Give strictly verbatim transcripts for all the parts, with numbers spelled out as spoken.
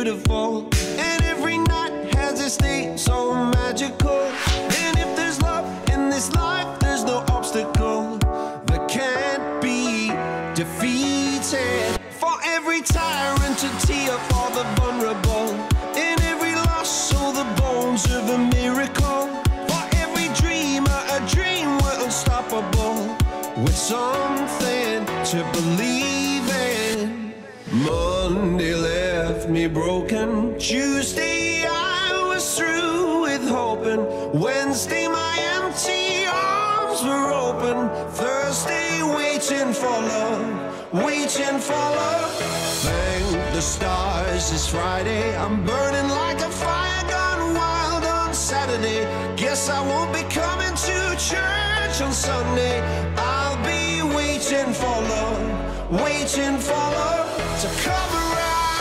beautiful, and every night has its day so magical. And if there's love in this life, there's no obstacle that can't be defeated. For every tyrant to tear for the vulnerable, in every loss, so the bones of a miracle. For every dreamer, a dream we're unstoppable, with something to believe in. Monday left me broken. Tuesday I was through with hoping. Wednesday my empty arms were open. Thursday waiting for love, waiting for love. Thank the stars it's Friday. I'm burning like a fire gone wild on Saturday. Guess I won't be coming to church on Sunday. I'll be waiting for love, waiting for love to come around.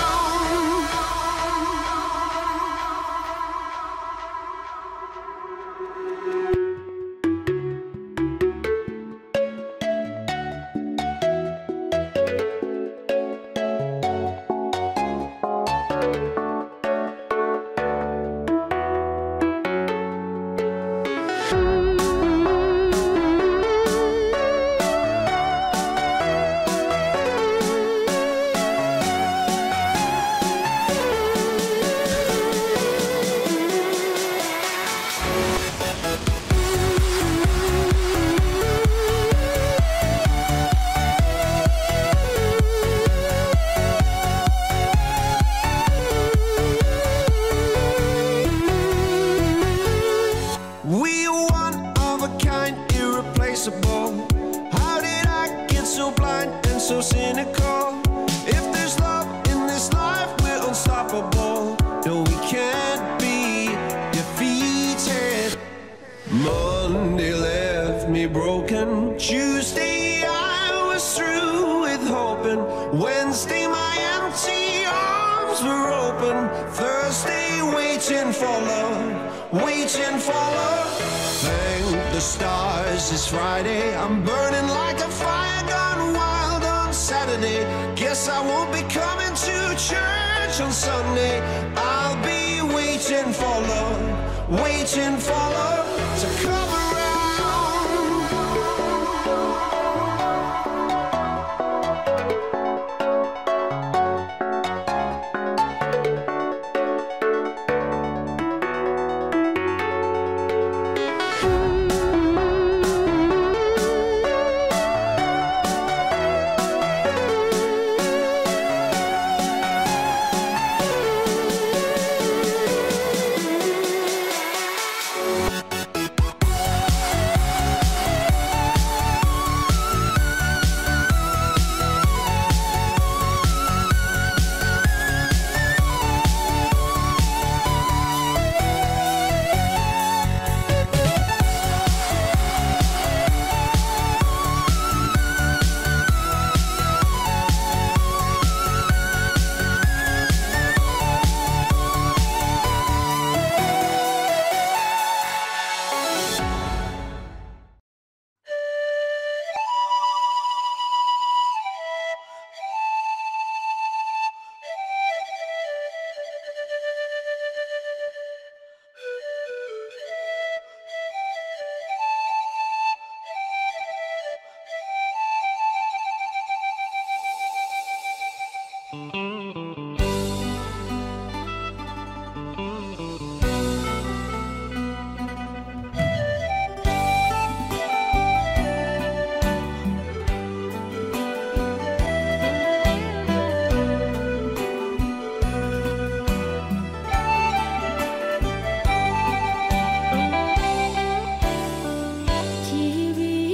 How did I get so blind and so cynical? If there's love in this life, we're unstoppable. No, we can't be defeated. Monday left me broken. Tuesday I was through with hoping. Wednesday my empty arms were open. Thursday waiting for love, waiting for love. Thank the stars it's Friday. I'm burning like a fire gone wild on Saturday. Guess I won't be coming to church on Sunday. I'll be waiting for love, waiting for love to come around.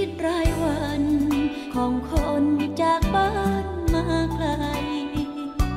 ของคนจากบ้านมาไกล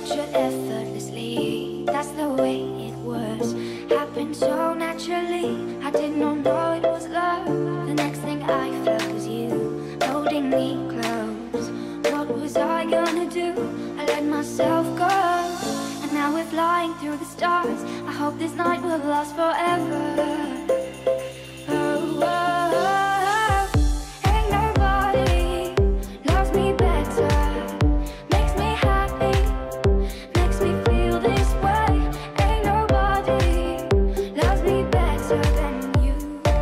captured effortlessly. That's the way it was. Happened so naturally. I did not know it was love. The next thing I felt was you holding me close. What was I gonna do? I let myself go. And now we're flying through the stars. I hope this night will last forever. Oh, oh, oh. Ain't nobody loves me better. Makes me happy, makes me feel this way. Ain't nobody loves me better than you.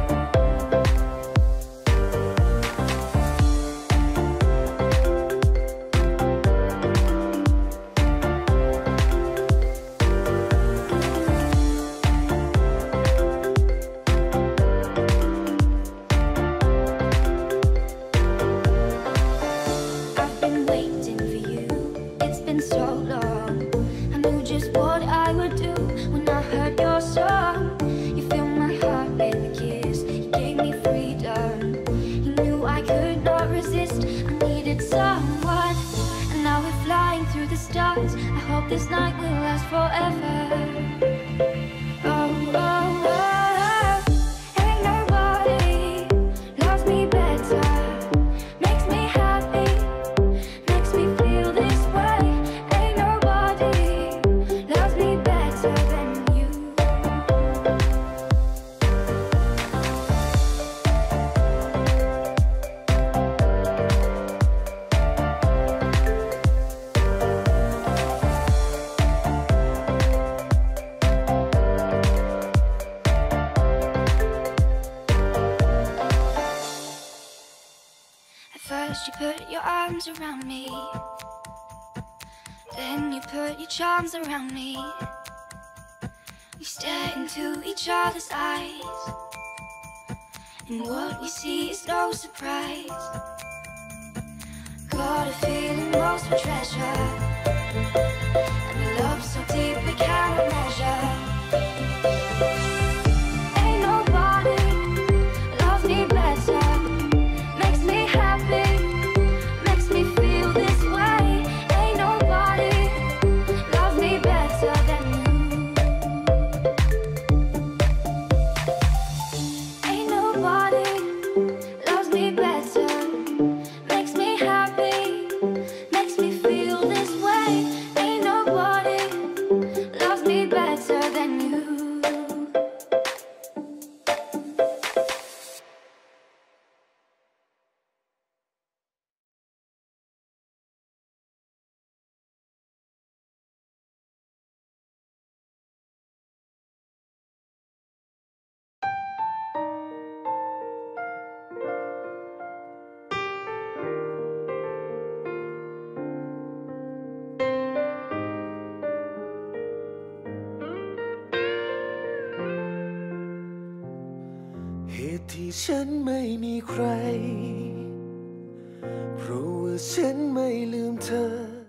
I've been waiting for you, it's been so long. I knew just what I would do when I heard your song. You filled my heart with a kiss, you gave me freedom. You knew I could not resist, I needed someone. And now we're flying through the stars. I hope this night will last forever. Oh, oh, oh. Ain't nobody loves me better. Makes me happy, makes me feel this way. Ain't nobody loves me better than you. At first you put your arms around me, then you put your charms around me. We stare into each other's eyes, and what we see is no surprise. Got a feeling most of treasure, and a love so deep we cannot measure. Ain't nobody loves me better. Makes me happy, makes me feel this way. Ain't nobody loves me better than you. Ain't nobody loves me better. Makes me happy, makes me feel this way. Ain't nobody loves me better than you. เหตุที่ฉันไม่มีใครเพราะว่าฉันไม่ลืมเธอ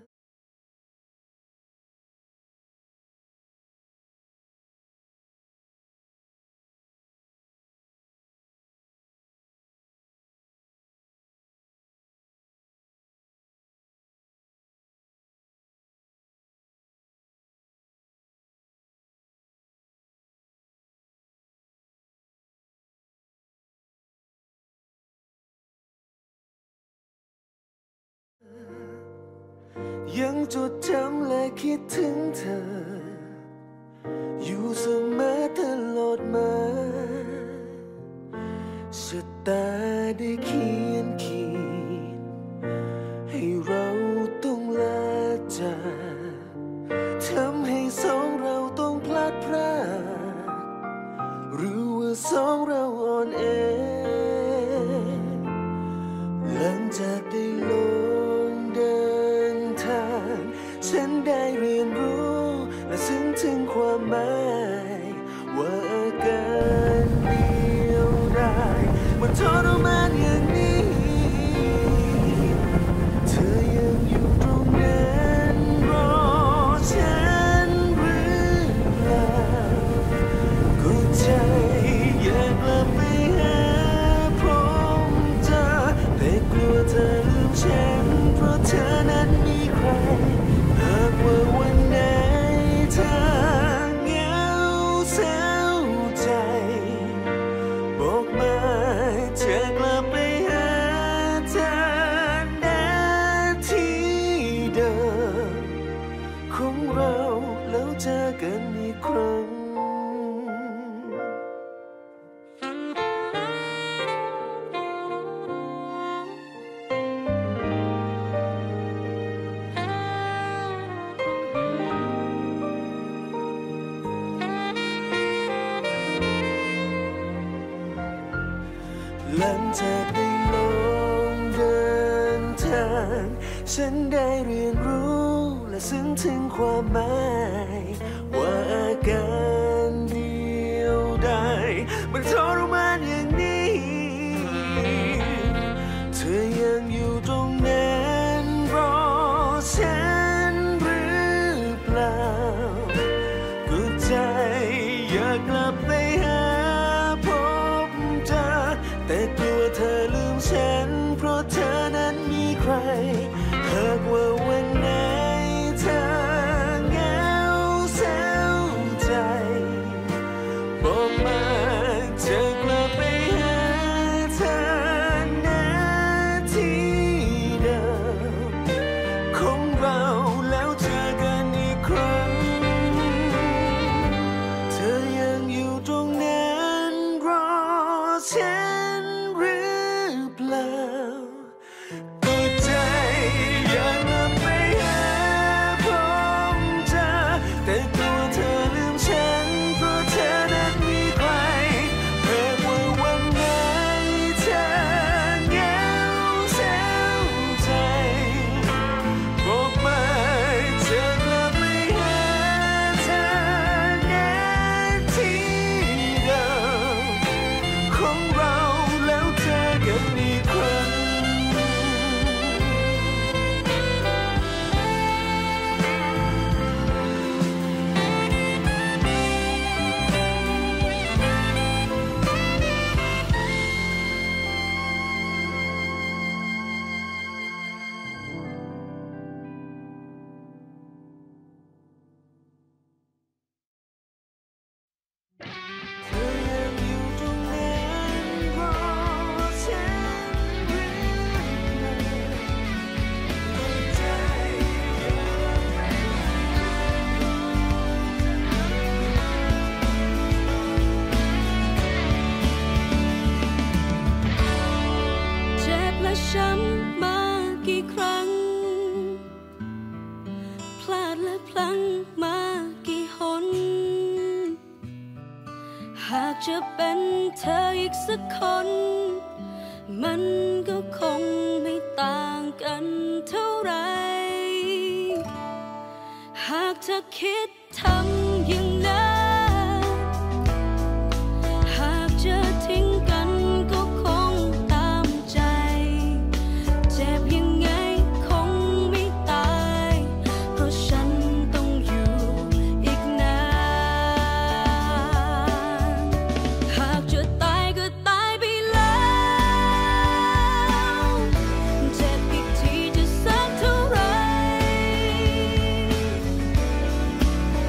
ยังจดจำและคิดถึงเธออยู่เสมอตลอดมาชะตาได้เขียนขีดให้เราต้องลาจากทำให้สองเราต้องพลาดพลาดหรือว่าสองเราอ่อนแอหลังจากได้ลงเดินทางฉันได้เรียนรู้และซึ้งถึงความหมายว่าอาการเดียวดายมันทรมานอย่างนี้ลังจากได้ลงเดินทางฉันได้เรียนรู้และซึ้งถึงความหมายว่าอาการเดียวดายมันทรมานอย่างนี้เธอยังอยู่ตรงนั้นรอฉันหรือเปล่าก็ใจอยากกลับไปหาพบเธอแต่กลัวเธอลืมฉันเพราะเธอนั้นมีใครหากว่าวันไหนเธอเหงาเศร้าใจบอกมาจะกลับไปหาเธอณที่เดิมของเราแล้วเจอกันอีกครั้งเธอยังอยู่ตรงนั้นรอฉันหรือเปล่าก็ใจอยากกลับไปหาพบเธอแต่กลัวเธอลืมฉันเพราะเธอนั้นมีใครหากว่าวันไหนเธอเหงาเศร้าใจบอกมาจะกลับไปหาเธอณที่เดิมของเราแล้วเจอกันอีกครั้งเธอยังอยู่ตรงนั้นรอฉันหรือเปล่าใจอยากกลับไปเจ็บและช้ำมากี่ครั้งพลาดและพลั้งมากี่หนหากจะเป็นเธออีกสักคนมันก็คงไม่ต่างกันเท่าไรหากเธอคิดทำอย่างนั้นหากจะทิ้งกันก็คงตามใจเจ็บยังไงคงไม่ตายเพราะฉันต้องอยู่อีกนานหากจะตายก็ตายไปแล้วเจ็บอีกทีจะสักเท่าไร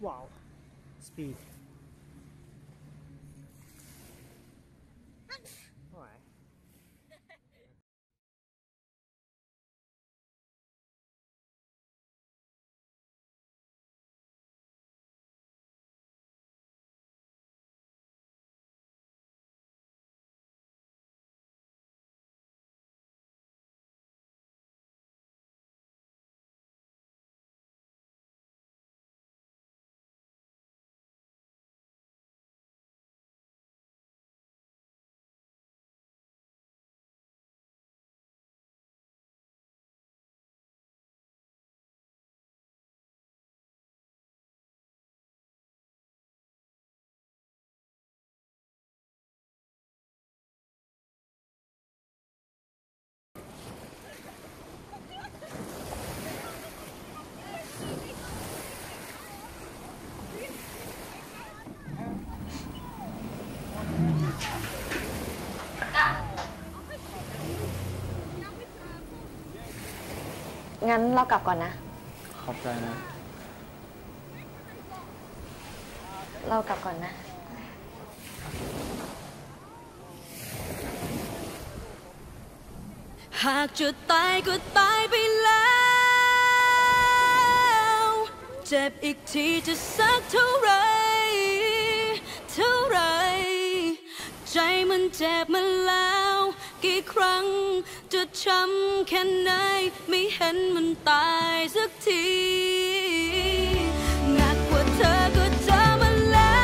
ว้าว speed โอ้ยงั้นเรากลับก่อนนะขอบใจนะเรากลับก่อนนะหากจะตายก็ตายไปแล้ว เจ็บอีกทีจะสักเท่าไร เท่าไร ใจมันเจ็บมาแล้ว กี่ครั้งจะช้ำแค่ไหนไม่เห็นมันตายสักทีหนักกว่าเธอก็เจอมาแล้ว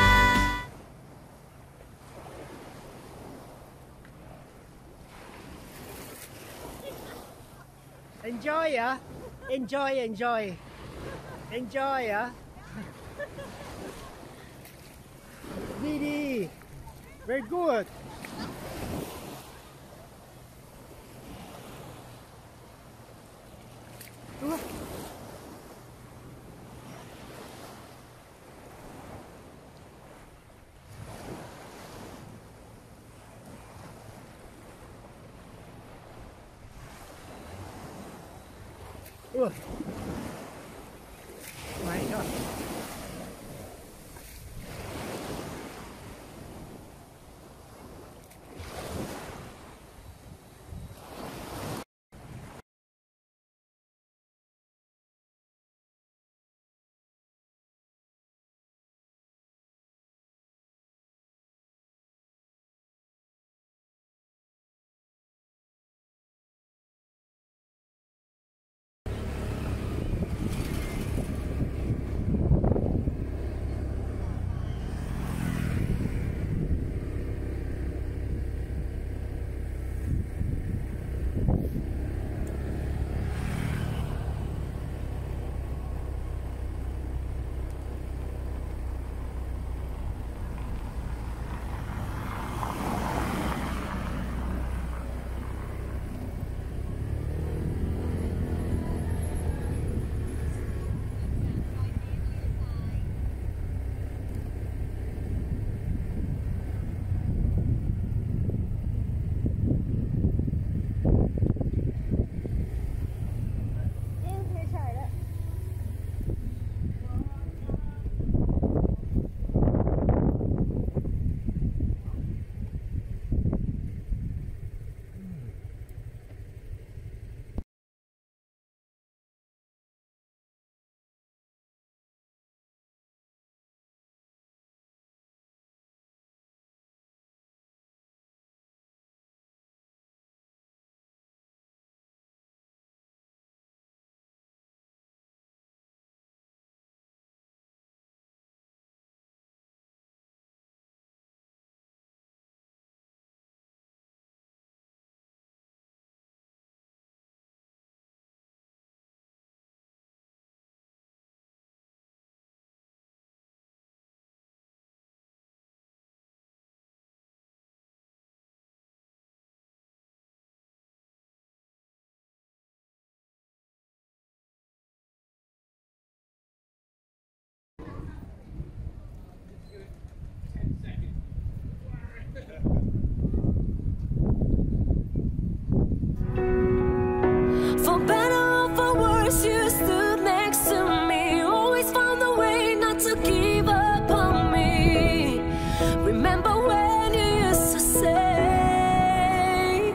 enjoy เหรอ enjoy enjoy enjoy เหรอดีดี very good อุ๊ยอุ๊ย my god not to give up on me. Remember when you used to say,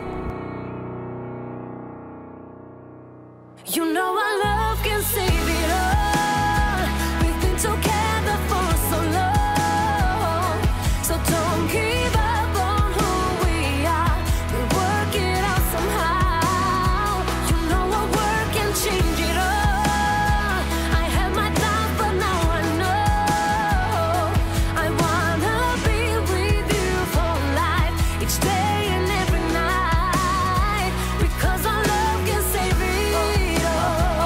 you know our love can save it all. We've been together for so long, so don't give up on who we are. We'll work it out somehow. You know our work can change it all. I had my doubt, but now I know. I wanna be with you for life, each day and every night, because our love can save it all.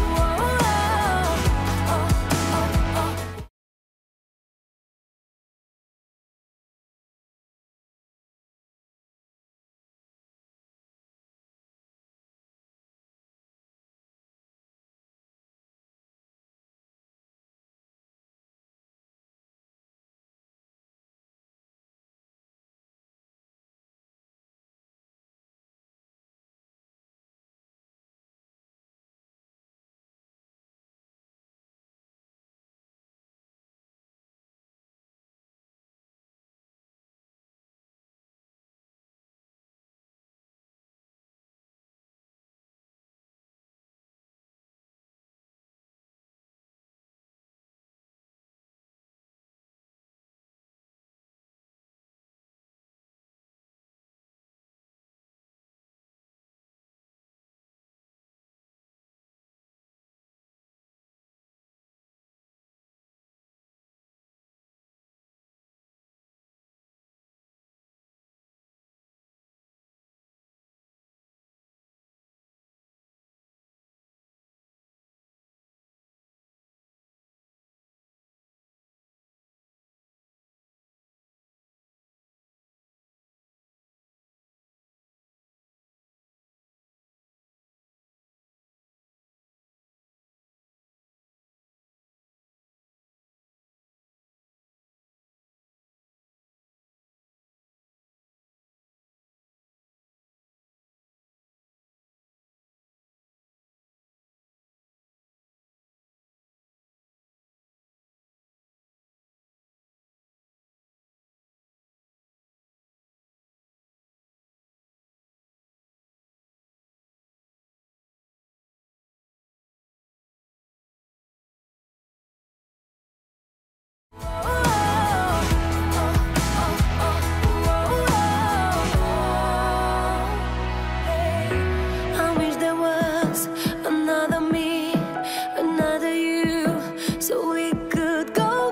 I wish there was another me, another you, so we could go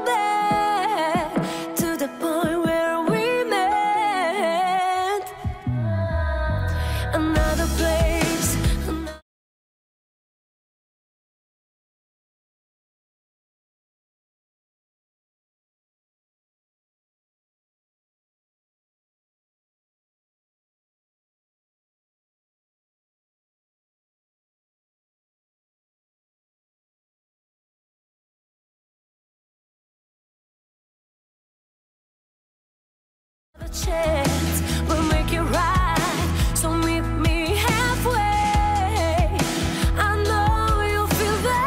back to the point where we met. Another place, another chance will make it right, so meet me halfway. I know you'll feel the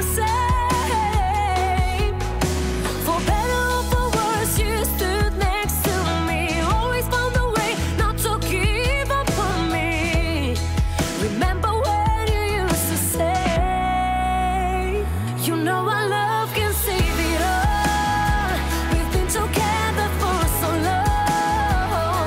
same. For better or for worse, you stood next to me, always found a way not to give up on me. Remember when you used to say, you know our love can save it all. We've been together for so long,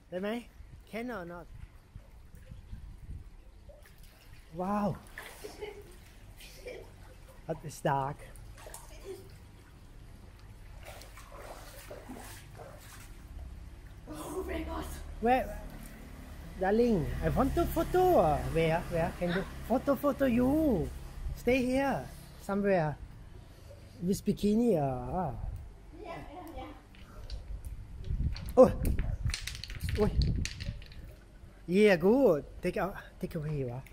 ได้ไหม Can or not Wow It's dark Oh my god Where Darling I want to photo Where Where Can you Photo photo you Stay here Somewhere With bikini ah Yeah yeah yeah Oh Oh Yeah good Take out Take away วะ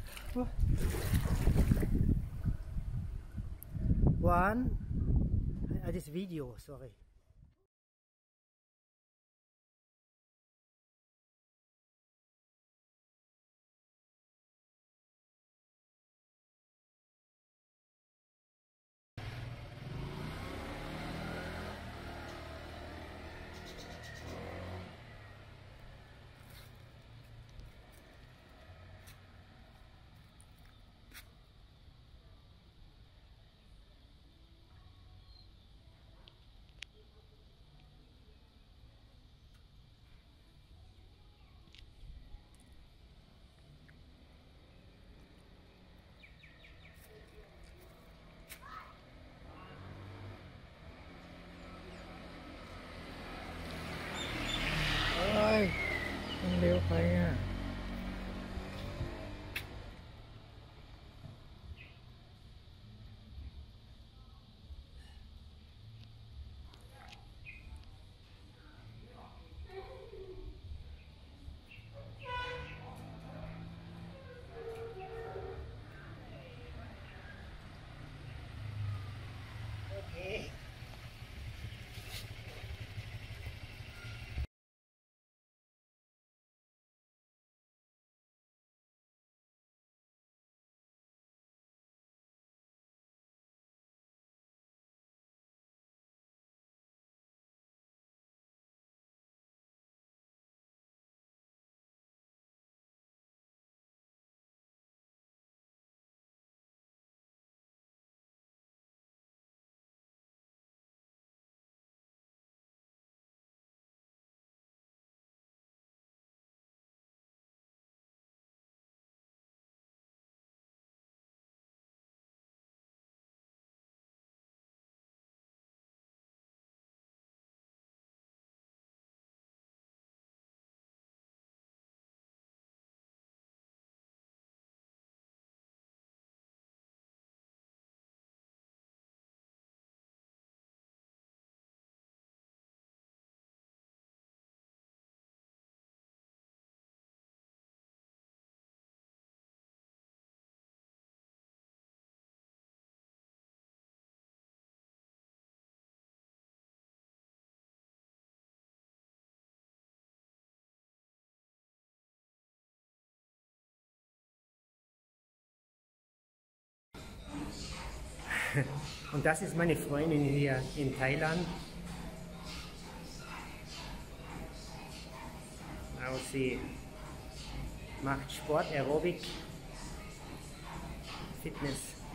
One uh, This video sorryมันเร็วไปอ่ะโอเค Und das ist meine Freundin hier in Thailand. Also sie macht Sport, Aerobic, Fitness.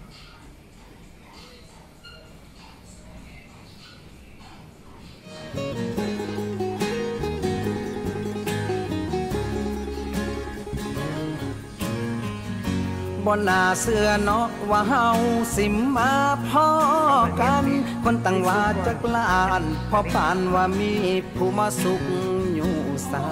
บนหน้าเสื้อเนาะว่าเฮาสิมาพ่อกันคนตั้งว่าจักลานพอปานว่ามีผู้มาสุขอยู่ใส่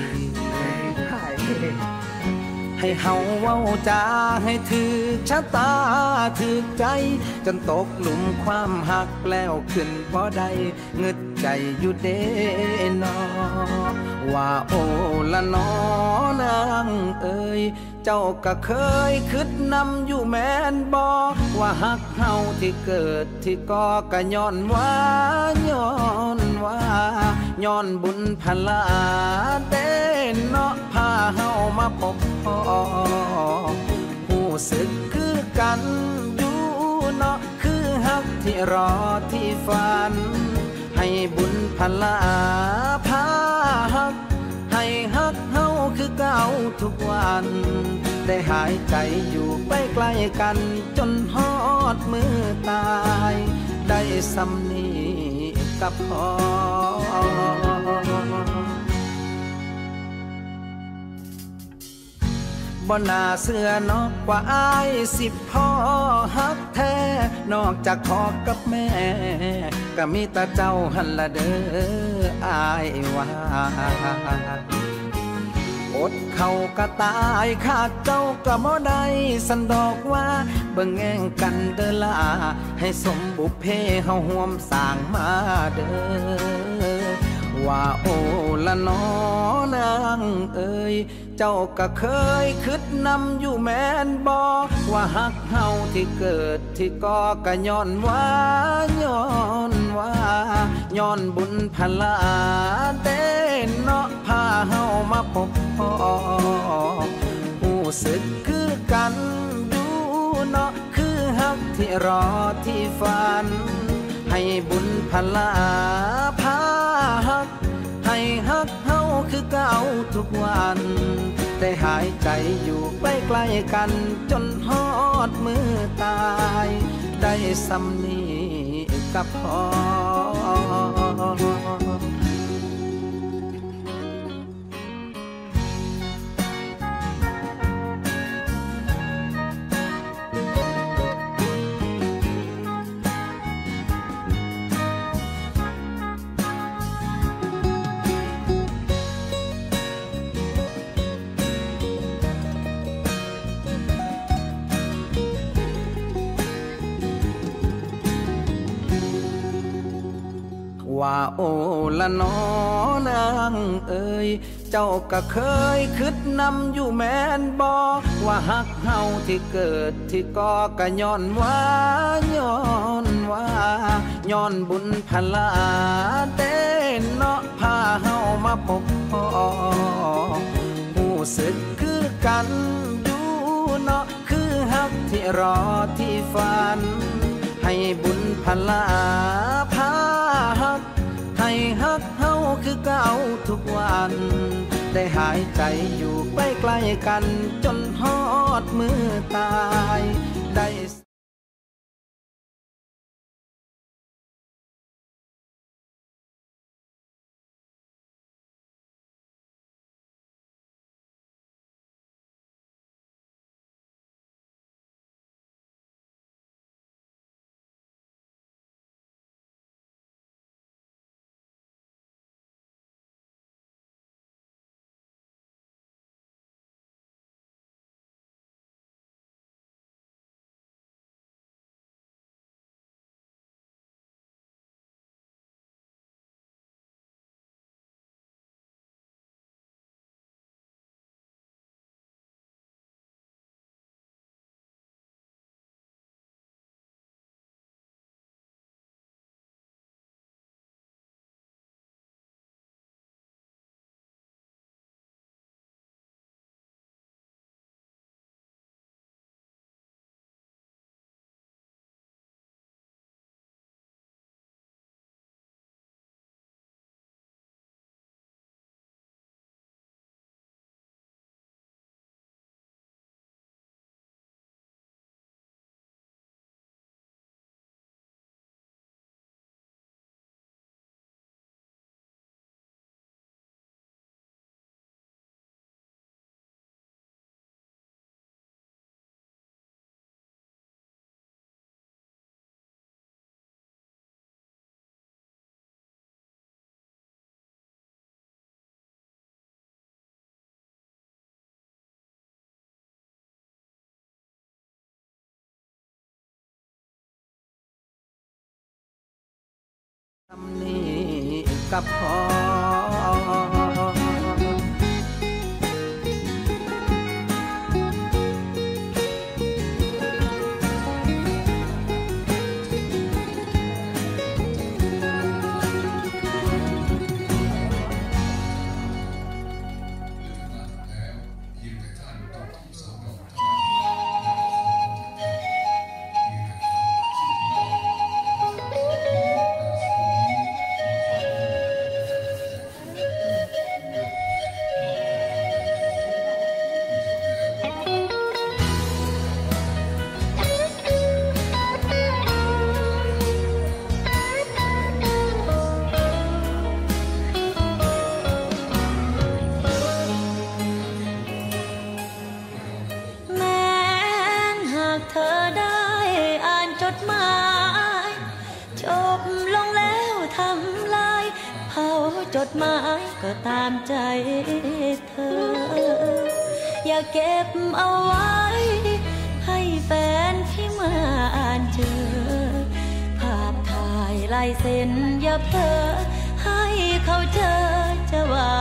ให้เฮาเว้าจาให้ถือชะตาถือใจจนตกหลุมความหักแล้วขึ้นบ่ได้เงึดใจอยู่เด้นอว่าโอละนอนางเอ่ยเจ้าก็เคยคิดนำอยู่แม่นบ่ว่าหักเฮาที่เกิดที่ก่อก็ย้อนว่าย้อนว่าย้อนบุญพลาเด้เนาะพาเฮามาพบพ่อผู้สึกคือกันอยู่เนาะคือหักที่รอที่ฝันให้บุญพลาพาหักให้ฮักเฮาคือเก่าทุกวันได้หายใจอยู่ไปใกล้กันจนฮอดมือตายได้สำนีกับพ่อบ่น่าเชื่อนอกว่าอายสิพ่อฮักแท้นอกจากพ่อกับแม่ก็มีแต่เจ้าหันละเด้ออายว่าอดเขาก็ตายขาดเจ้าก็บ่ได้สันดอกว่าเบิ่งแง่งกันเด้อล่ะให้สมบุพเพเฮาร่วมสร้างมาเด้อว่าโอ้ละน้อนางเอ้ยเจ้าก็เคยคิดนำอยู่แม่นบ่ว่าฮักเฮาที่เกิดที่ก่อก็ย้อนว่าย้อนว่าย้อนบุญพลาเด้เนาะพาเฮามาพบพ่อรู้สึกคือกันอยู่เนาะคือฮักที่รอที่ฝันให้บุญพลาพาฮักให้ฮักเฮาคือเก่าทุกวันได้หายใจอยู่ใกล้ๆกันจนฮอดมือตายได้สำนีกับพ่อว่าโอ้ละน้อนางเอ้ยเจ้าก็เคยคิดนำอยู่แม่นบ่ว่าฮักเฮาที่เกิดที่ก่อก็ย้อนว่าย้อนว่าย้อนบุญพลาเด้เนาะพาเฮามาพบพ่อรู้สึกคือกันอยู่เนาะคือฮักที่รอที่ฝันให้บุญพลาพาฮักให้ฮักเฮาคือเก่าทุกวันได้หายใจอยู่ใกล้ๆกันจนฮอดมือตายได้ทำนี้กับพ่อเหมายก็ตามใจเธออย่าเก็บเอาไว้ให้แฟนที่มาอ่านเจอภาพถ่ายลายเซ็นอย่าเพ้อให้เขาเจอจะว่า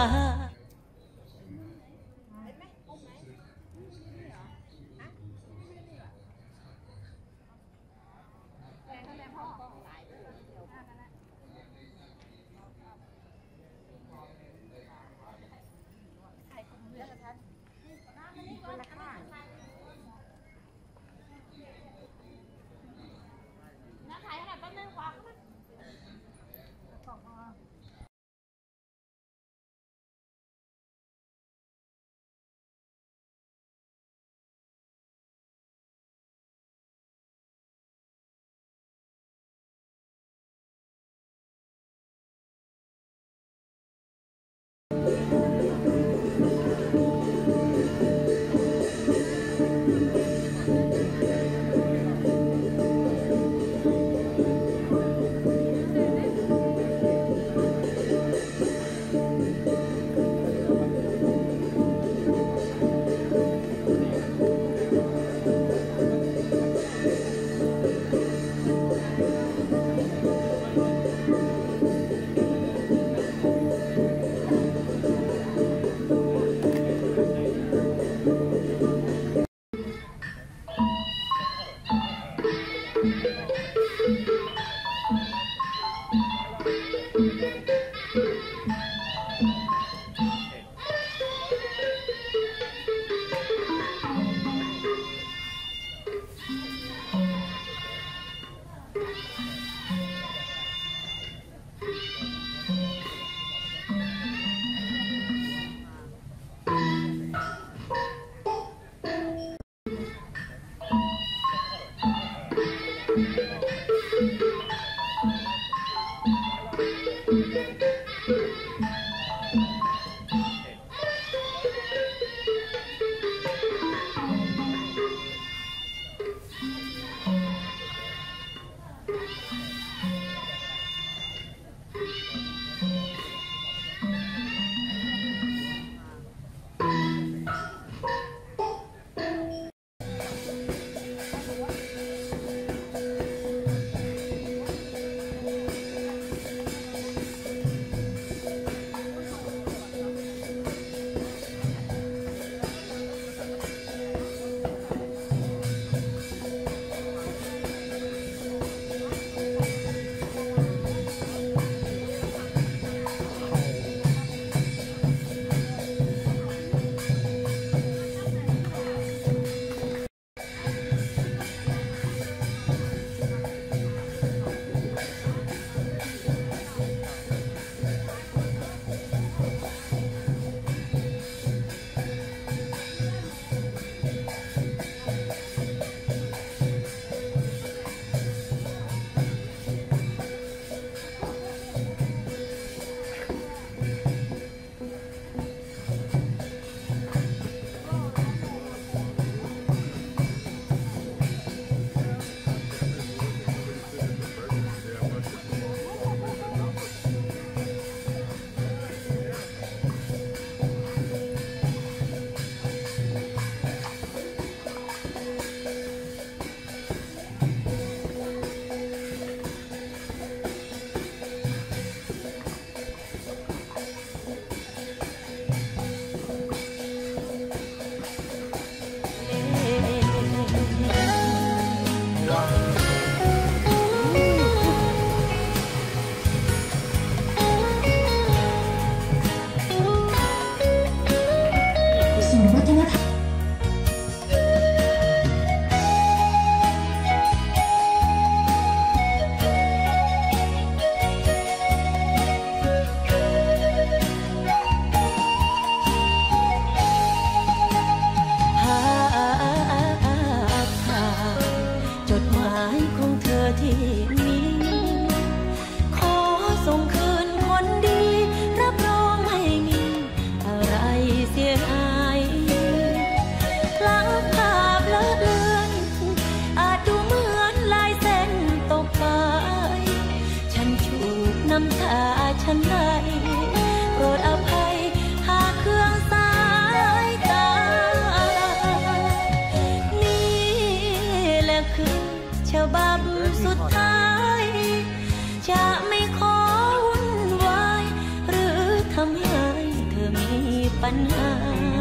ปัญหา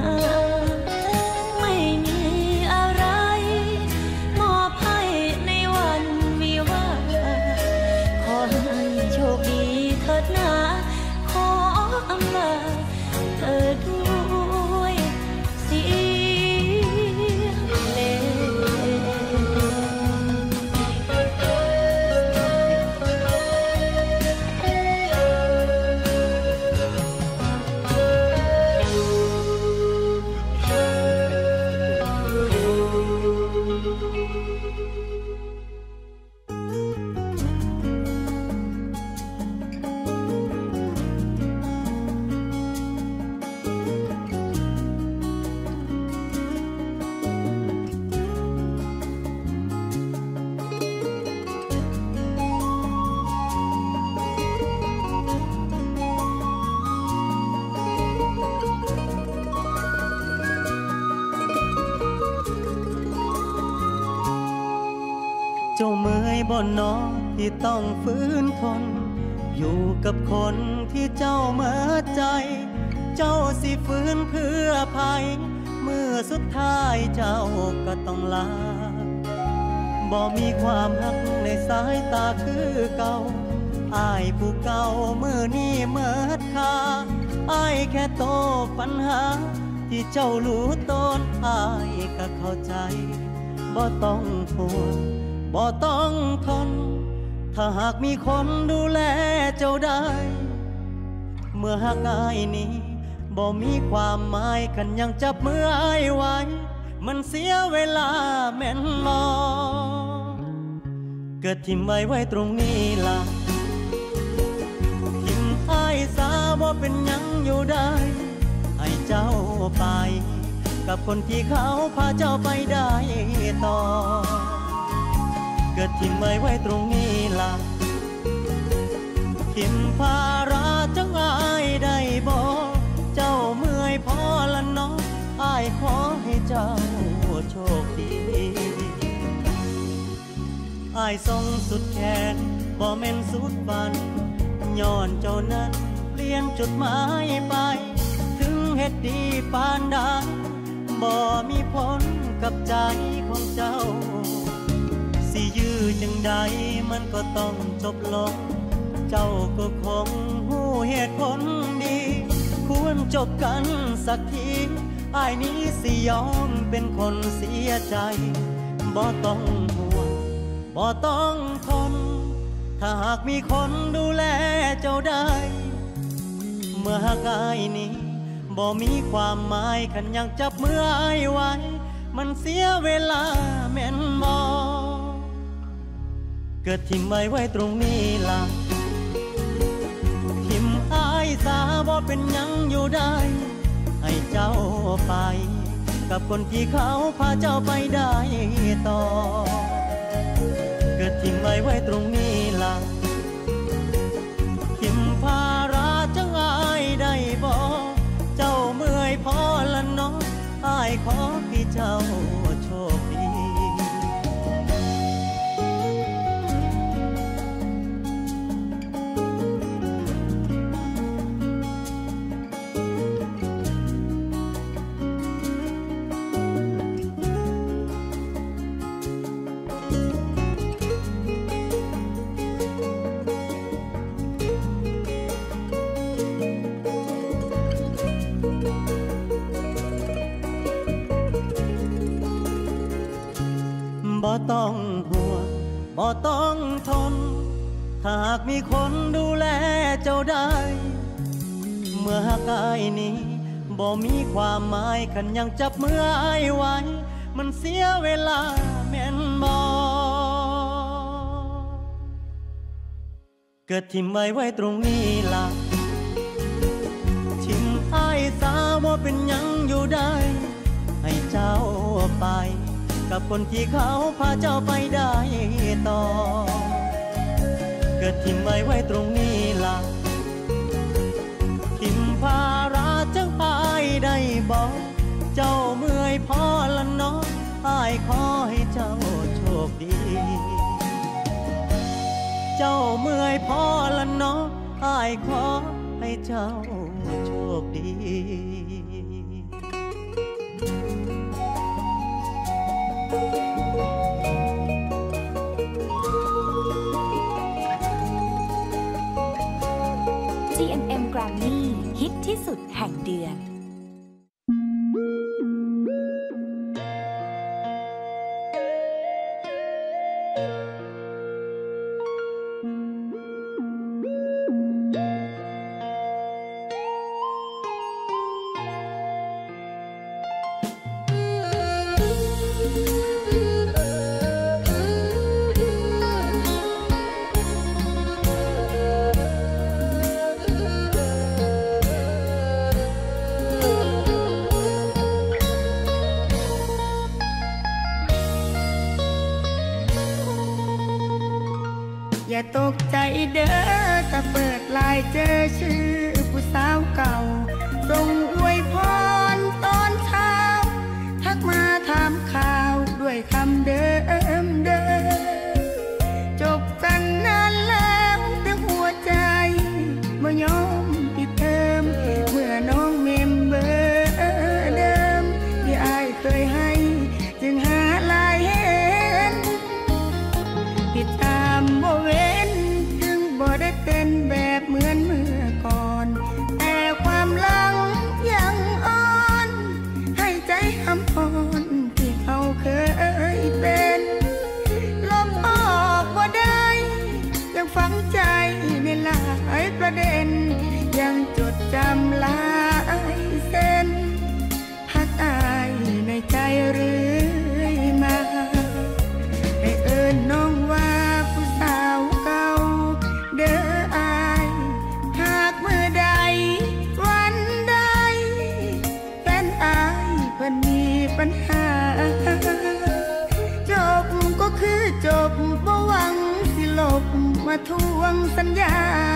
ไม่มีอะไรมอบให้ในวันวิวาห์ขอให้โชคดีเถิดนะขออำลาเธอด้วยเสียงเพลงเจ้าเมื่อยบ่นอที่ต้องฝืนทนอยู่กับคนที่เจ้าเมื่อใจเจ้าสิฝืนเพื่อภัยเมื่อสุดท้ายเจ้าก็ต้องลาบ่มีความรักในสายตาคือเก่าอ้ายผู้เก่าเมื่อนี้เมื่อค่าอ้ายแค่โตปัญหาที่เจ้ารู้ตนอ้ายก็เข้าใจบ่ต้องห่วงบ่ต้องทนถ้าหากมีคนดูแลเจ้าได้เมื่อหากอายนี้บ่มีความหมายกันยังจับมืออายไว้มันเสียเวลาแม่นบ่เกิดทิ่มไว้ไว้ตรงนี้ล่ะทิ่มอายสาบ่เป็นยังอยู่ได้ให้เจ้าไปกับคนที่เขาพาเจ้าไปได้ต่อเกิดทิ่มไว้ไว้ตรงนี้ล่ะทิ่มภาระจังอายได้บ่เจ้าเมื่อยพอละน้องอายขอให้เจ้าโชคดีอายส่งสุดแขนบ่แม่นสุดฝันย้อนเจ้านั้นเปลี่ยนจุดหมายไปถึงเฮ็ดดีปานใดบ่มีผลกับใจของเจ้าสิยื้อจังใดมันก็ต้องจบลงเจ้าก็คงหูเหตุผลดีควรจบกันสักทีอ้ายนี้สิยอมเป็นคนเสียใจบ่ต้องห่วงบ่ต้องทนถ้าหากมีคนดูแลเจ้าได้เมื่อหากอ้ายนี้บ่มีความหมายคันยังจับมืออ้ายไว้มันเสียเวลาแม่นบ่เกิดทิ่มไว้ไว้ตรงนี้ล่ะทิ่มอายสาบ่เป็นยังอยู่ได้ให้เจ้าไปกับคนที่เขาพาเจ้าไปได้ต่อเกิดทิ่มไว้ไว้ตรงนี้ล่ะทิ่มภาระจังอายได้บ่เจ้าเมื่อยพอละน้องอายขอให้เจ้าโชคดีบ่ต้องห่วงบ่ต้องทนถ้าหากมีคนดูแลเจ้าได้เมื่อหากอายนี้บ่มีความหมายคันยังจับมืออายไว้มันเสียเวลาแม่นบ่เกิดทิ่มไว้ไว้ตรงนี้ล่ะทิ่มอายสาบ่เป็นยังอยู่ได้ให้เจ้าไปกับคนที่เขาพาเจ้าไปได้ต่อเกิดทิ่มไว้ไว้ตรงนี้ล่ะทิ่มภาระจังอายได้บ่เจ้าเมื่อยพอละน้องอายขอให้เจ้าโชคดีเจ้าเมื่อยพอละน้องอายขอให้เจ้าโชคดีที่สุดแห่งเดือนอย่าตกใจเด้อถ้าเปิดไลน์เจอชื่อผู้สาวเก่าส่งอวยพรตอนเช้าทักมาถามข่าวด้วยคำเดิมเดิมจบกันนานแล้วแต่หัวใจบ่ยอมปิดเทอมเมื่อน้องเมมเบอร์เดิมที่อ้ายเคยให้จึงหาไลน์เห็นติดตามบ่เว้นถึงบ่ได้เป็นแบบเหมือนเมื่อก่อนแต่ความหลังยังอ่อนให้ใจคำพรที่เขาเคยเป็นลบออกบ่ได้ยังฝังใจในหลายประเด็นยังจดจำหลายเส้นพักอายในใจเรื่อยมาให้เอิ้นน้องว่าผู้สาวเก่าเด้ออายหากเมื่อใดวันใดแฟนอายเพิ่นมีปัญหาจบก็คือจบบ่หวังสิลบมาทวงสัญญา